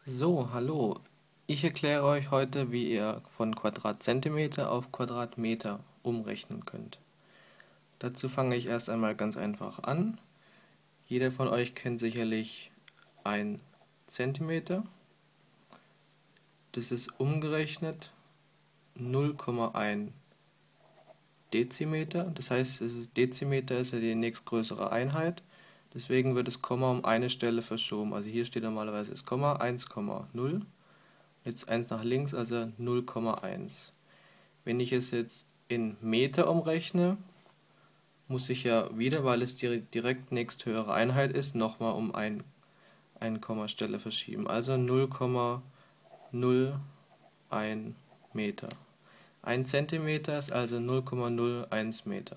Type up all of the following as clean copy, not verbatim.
So, hallo. Ich erkläre euch heute, wie ihr von Quadratzentimeter auf Quadratmeter umrechnen könnt. Dazu fange ich erst einmal ganz einfach an. Jeder von euch kennt sicherlich 1 Zentimeter. Das ist umgerechnet 0,1 Dezimeter. Das heißt, Dezimeter ist ja die nächstgrößere Einheit. Deswegen wird das Komma um eine Stelle verschoben. Also hier steht normalerweise das Komma 1,0. Jetzt 1 nach links, also 0,1. Wenn ich es jetzt in Meter umrechne, muss ich ja wieder, weil es die direkt nächsthöhere Einheit ist, nochmal um eine Kommastelle verschieben. Also 0,01 Meter. 1 Zentimeter ist also 0,01 Meter.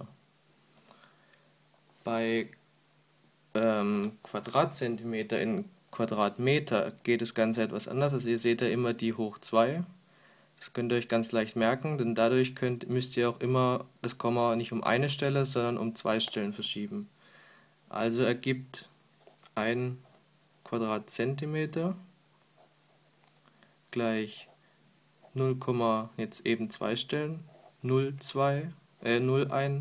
Bei Quadratzentimeter in Quadratmeter geht das Ganze etwas anders. Also ihr seht ja immer die hoch 2. Das könnt ihr euch ganz leicht merken, denn dadurch müsst ihr auch immer das Komma nicht um eine Stelle, sondern um 2 Stellen verschieben. Also ergibt 1 Quadratzentimeter gleich 0, jetzt eben 2 Stellen, 0,1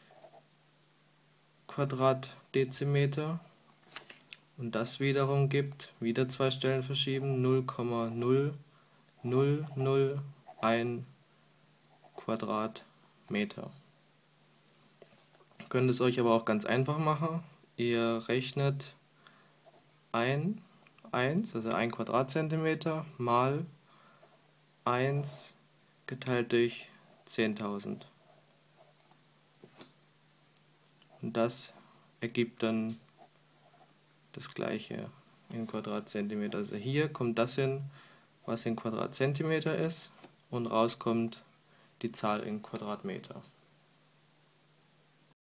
Quadratdezimeter. Und das wiederum gibt, wieder 2 Stellen verschieben, 0,0001 Quadratmeter. Ihr könnt es euch aber auch ganz einfach machen. Ihr rechnet 1, also 1 Quadratzentimeter mal 1 geteilt durch 10.000. Und das ergibt dann das gleiche in Quadratzentimeter. Also hier kommt das hin, was in Quadratzentimeter ist, und rauskommt die Zahl in Quadratmeter.